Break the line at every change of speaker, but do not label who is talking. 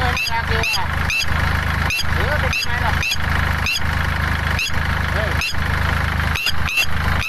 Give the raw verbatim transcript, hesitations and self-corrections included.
เลยไม่กล้าเกี่ยวอ่ะเออเป็นไงล่ะเฮ้ย